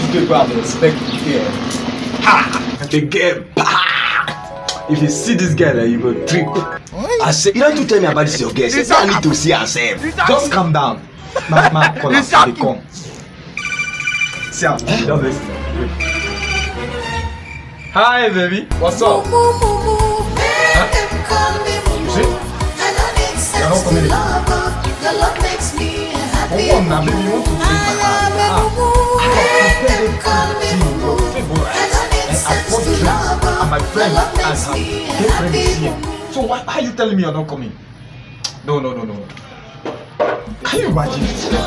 people and expect fear. Ha! And they get back. If you see this girl, you go trip. I say, you don't have to tell me about this your girl. Say, I need to see herself. Just calm down. Ma, call her. They come. See her. Don't listen. Hi, baby. What's up? Huh? You see? You're not coming in. Come on now, baby. You want to take my hand? I bought drinks and my friend and her girlfriend is here. So why are you telling me you're not coming? No. Can you imagine?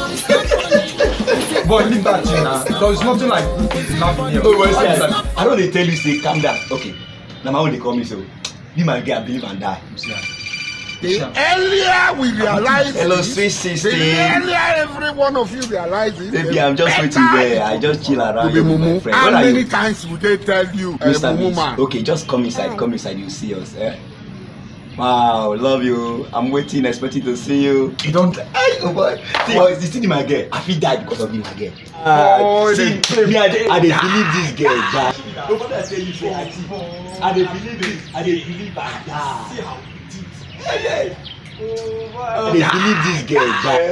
Boy, leave that thing now. There's nothing like laughing here. No, I don't tell you, say, calm down. Okay. Now, my own they call me, so be my girl, believe and die. The earlier we realize hello, it, sweet sister. the earlier every one of you realizes it. Baby, I'm just waiting there. I just chill around with my friend. How many times would they tell you, Mr. Okay, just come inside, you see us, eh? Wow, love you. I'm waiting, expecting to see you. You don't. Oh boy. See, you see my girl. I feel die because of you, my girl. See, me, I believe this girl. Nobody I say you say I see. I believe this. I believe that. See how I believe this girl.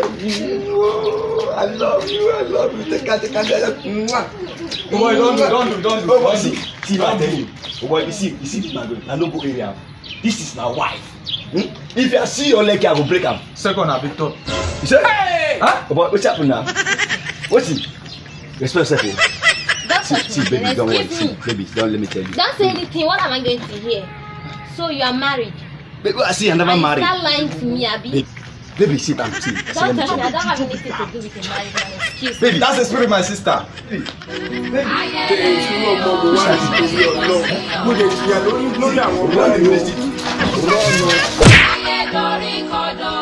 I love you. Take her. Boy, don't do. See what I tell you. Boy, you see this my girl. I no go area. This is my wife. If I see your leg, I will break am. Second, I picked up. You say? Hey! Huh? But what's happening now? What's it? Respect yourself. See, baby, don't worry. See, baby, don't let me tell you. Don't say anything. What am I going to hear? So you are married? Baby, I see, I'm never married. Start lying to me, Abby. Baby, sit down. See. Don't touch me. I don't have anything to do with your marriage. Excuse me. Baby, that's the spirit, my sister. Baby.